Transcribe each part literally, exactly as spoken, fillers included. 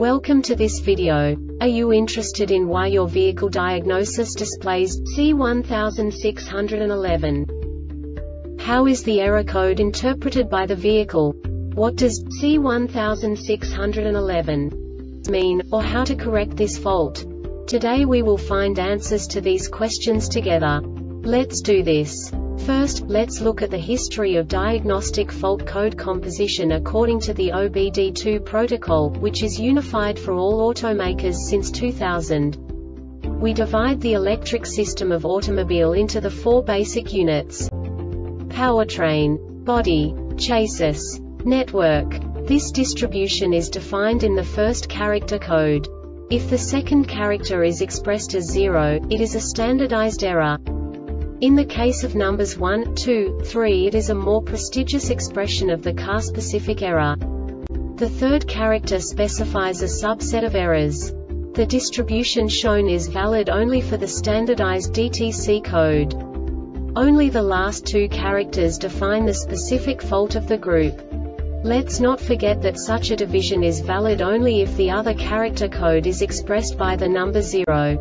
Welcome to this video. Are you interested in why your vehicle diagnosis displays C one six one one? How is the error code interpreted by the vehicle? What does C one six one one mean, or how to correct this fault? Today we will find answers to these questions together. Let's do this. First, let's look at the history of diagnostic fault code composition according to the O B D two protocol, which is unified for all automakers since two thousand. We divide the electric system of automobile into the four basic units: powertrain, body, chassis, network. This distribution is defined in the first character code. If the second character is expressed as zero, it is a standardized error. In the case of numbers one, two, three, it is a more prestigious expression of the car-specific error. The third character specifies a subset of errors. The distribution shown is valid only for the standardized D T C code. Only the last two characters define the specific fault of the group. Let's not forget that such a division is valid only if the other character code is expressed by the number zero.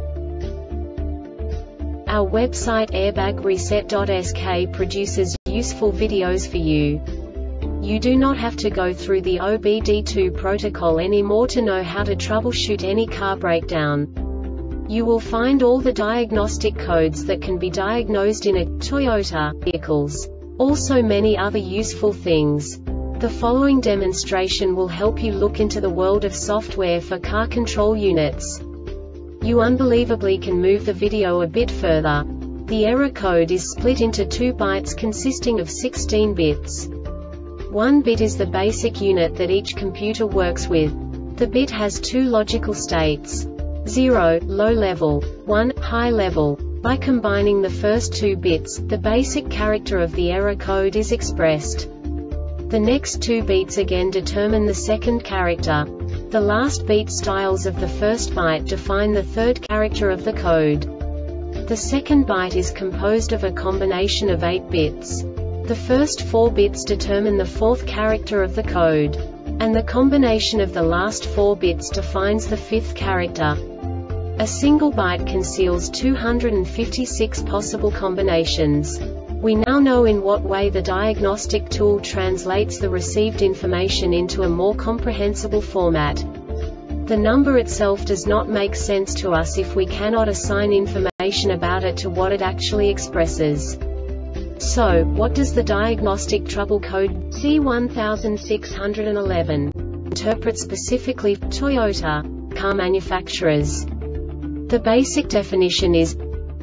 Our website airbag reset dot S K produces useful videos for you. You do not have to go through the O B D two protocol anymore to know how to troubleshoot any car breakdown. You will find all the diagnostic codes that can be diagnosed in a Toyota vehicles. Also many other useful things. The following demonstration will help you look into the world of software for car control units. You unbelievably can move the video a bit further. The error code is split into two bytes consisting of sixteen bits. One bit is the basic unit that each computer works with. The bit has two logical states: zero, low level, one, high level. By combining the first two bits, the basic character of the error code is expressed. The next two beats again determine the second character. The last beat styles of the first byte define the third character of the code. The second byte is composed of a combination of eight bits. The first four bits determine the fourth character of the code. And the combination of the last four bits defines the fifth character. A single byte conceals two hundred fifty-six possible combinations. We now know in what way the diagnostic tool translates the received information into a more comprehensible format. The number itself does not make sense to us if we cannot assign information about it to what it actually expresses. So, what does the diagnostic trouble code C one six one one interpret specifically for Toyota car manufacturers? The basic definition is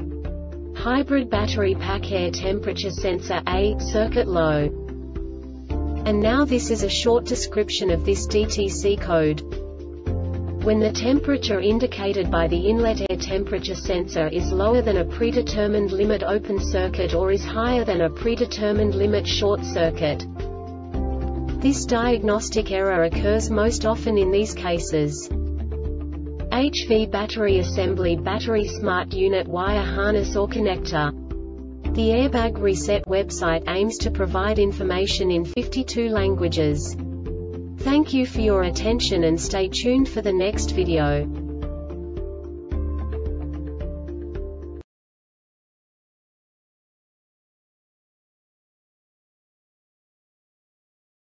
hybrid battery pack air temperature sensor A, circuit low. And now this is a short description of this D T C code. When the temperature indicated by the inlet air temperature sensor is lower than a predetermined limit open circuit or is higher than a predetermined limit short circuit. This diagnostic error occurs most often in these cases: H V battery assembly, battery smart unit, wire harness or connector. The Airbag Reset website aims to provide information in fifty-two languages. Thank you for your attention and stay tuned for the next video.